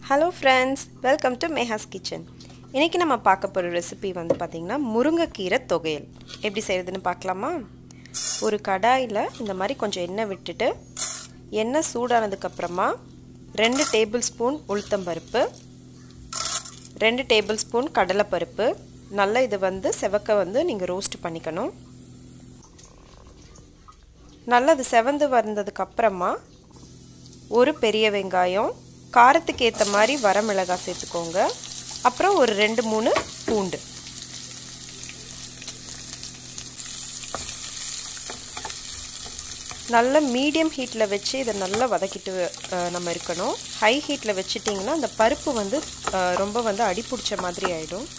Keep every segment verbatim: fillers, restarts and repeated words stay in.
Hello friends, welcome to Meha's Kitchen. இன்னைக்கு நம்ம பார்க்க போற ரெசிபி வந்து பாத்தீங்கன்னா முருங்கைக்கீரை தொகையல். எப்படி செய்யறதுன்னு பார்க்கலாமா? ஒரு கடாயில இந்த மாதிரி கொஞ்சம் எண்ணெய் விட்டுட்டு எண்ணெய் சூடானதுக்கு அப்புறமா ரெண்டு டேபிள்ஸ்பூன் உளுத்தம் பருப்பு, ரெண்டு டேபிள்ஸ்பூன் கடலை பருப்பு நல்லா இது வந்து செவக்க வந்து நீங்க ரோஸ்ட் பண்ணிக்கணும். நல்லா இது செவந்து வந்ததுக்கு அப்புறமா ஒரு பெரிய வெங்காயம், காரத்துக்கு ஏத்த மாதிரி வரமிளகாய் சேர்த்துக்கோங்க. அப்புறம் ஒரு ரெண்டு மூணு பூண்டு. நல்ல மீடியம் ஹீட்ல வச்சு இத நல்லா வதக்கிட்டு நம்ம இருக்கணும். ஹை ஹீட்ல வச்சிட்டீங்கன்னா அந்த பருப்பு வந்து ரொம்ப வந்து அடிபுடிச்ச மாதிரி ஆயிடும்.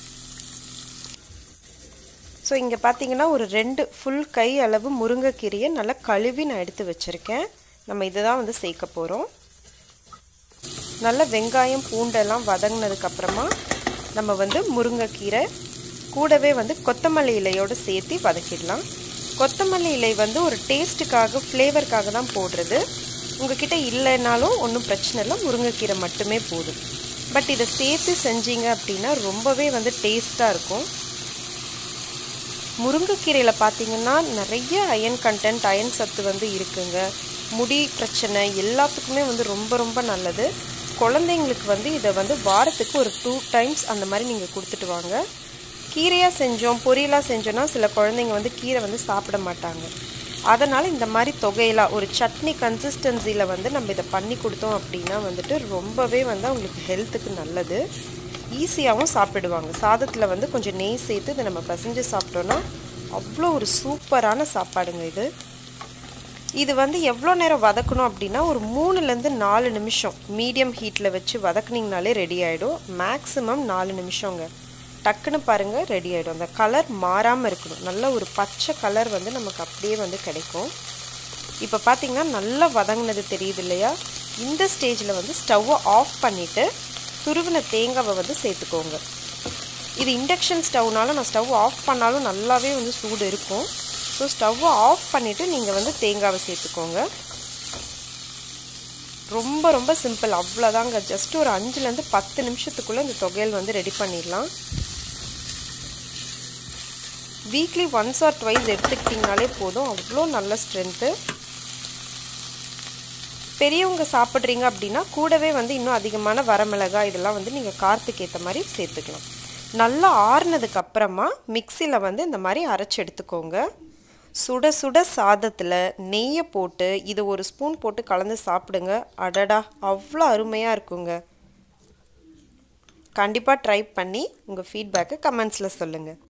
சோ இங்க பாத்தீங்கன்னா ஒரு ரெண்டு ஃபுல் கை அளவு முருங்கைக்கீரையை நல்லா கழுவி நான் எடுத்து வச்சிருக்கேன். நம்ம இத தான் வந்து சேர்க்க போறோம். நல்ல வெங்காயம் பூண்டெல்லாம் வதங்கினதுக்கு அப்புறமா நம்ம வந்து முருங்கைக்கீரை கூடவே வந்து கொத்தமல்லி இலையோட சேர்த்து வதக்கிடலாம். கொத்தமல்லி இலை வந்து ஒரு டேஸ்ட்டுக்காக ஃப்ளேவருக்காக தான் போடுறது. உங்ககிட்ட இல்லைனாலும் ஒன்றும் பிரச்சனை இல்லை, முருங்கைக்கீரை மட்டுமே போதும். பட் இதை சேர்த்து செஞ்சீங்க அப்படின்னா ரொம்பவே வந்து டேஸ்ட்டாக இருக்கும். முருங்கைக்கீரையில் பார்த்தீங்கன்னா நிறைய அயன் கண்டென்ட், அயன் சத்து வந்து இருக்குங்க. முடி பிரச்சனை எல்லாத்துக்குமே வந்து ரொம்ப ரொம்ப நல்லது. குழந்தைங்களுக்கு வந்து இதை வந்து வாரத்துக்கு ஒரு டூ டைம்ஸ் அந்த மாதிரி நீங்கள் கொடுத்துட்டு வாங்க. கீரையாக செஞ்சோம், பொரியலாக செஞ்சோன்னா சில குழந்தைங்க வந்து கீரை வந்து சாப்பிட மாட்டாங்க. அதனால் இந்த மாதிரி தொகையெல்லாம் ஒரு சட்னி கன்சிஸ்டன்சியில் வந்து நம்ம இதை பண்ணி கொடுத்தோம் அப்படின்னா வந்துட்டு ரொம்பவே வந்து அவங்களுக்கு ஹெல்த்துக்கு நல்லது. ஈஸியாகவும் சாப்பிடுவாங்க. சாதத்தில் வந்து கொஞ்சம் நெய் சேர்த்து இதை நம்ம பசைஞ்சு சாப்பிட்டோன்னா அவ்வளோ ஒரு சூப்பரான சாப்பாடுங்க இது. இது வந்து எவ்வளோ நேரம் வதக்கணும் அப்படின்னா ஒரு மூணுலேருந்து நாலு நிமிஷம் மீடியம் ஹீட்டில் வச்சு வதக்குனிங்கனாலே ரெடி ஆகிடும். மேக்ஸிமம் நாலு நிமிஷங்க. டக்குன்னு பாருங்கள் ரெடி ஆகிடும். அந்த கலர் மாறாமல் இருக்கணும். நல்ல ஒரு பச்சை கலர் வந்து நமக்கு அப்படியே வந்து கிடைக்கும். இப்போ பார்த்தீங்கன்னா நல்லா வதங்கினது தெரியுது இல்லையா? இந்த ஸ்டேஜில் வந்து ஸ்டவ்வை ஆஃப் பண்ணிவிட்டு துருவின தேங்காவை வந்து சேர்த்துக்கோங்க. இது இண்டக்ஷன் ஸ்டவ்னால நான் ஸ்டவ் ஆஃப் பண்ணாலும் நல்லாவே வந்து சூடு இருக்கும். ஸோ ஸ்டவ்வை ஆஃப் பண்ணிவிட்டு நீங்கள் வந்து தேங்காவை சேர்த்துக்கோங்க. ரொம்ப ரொம்ப சிம்பிள், அவ்வளோதாங்க. ஜஸ்ட் ஒரு அஞ்சுலேருந்து பத்து நிமிஷத்துக்குள்ளே இந்த தொகையல் வந்து ரெடி பண்ணிடலாம். வீக்லி ஒன்ஸ் ஆர் ட்வைஸ் எடுத்துக்கிட்டிங்கனாலே போதும், அவ்வளோ நல்ல ஸ்ட்ரென்த்து. பெரியவங்க சாப்பிட்றீங்க அப்படின்னா கூடவே வந்து இன்னும் அதிகமான வரமிளகாய் இதெல்லாம் வந்து நீங்கள் காரத்துக்கு ஏற்ற மாதிரி சேர்த்துக்கலாம். நல்லா ஆறுனதுக்கு அப்புறமா மிக்சியில் வந்து இந்த மாதிரி அரைச்சி எடுத்துக்கோங்க. சுட சுட சாதத்தில் நெய்யை போட்டு இது ஒரு ஸ்பூன் போட்டு கலந்து சாப்பிடுங்க. அடடா, அவ்வளோ அருமையாக இருக்குங்க. கண்டிப்பாக ட்ரை பண்ணி உங்கள் ஃபீட்பேக்கை கமெண்ட்ஸில் சொல்லுங்கள்.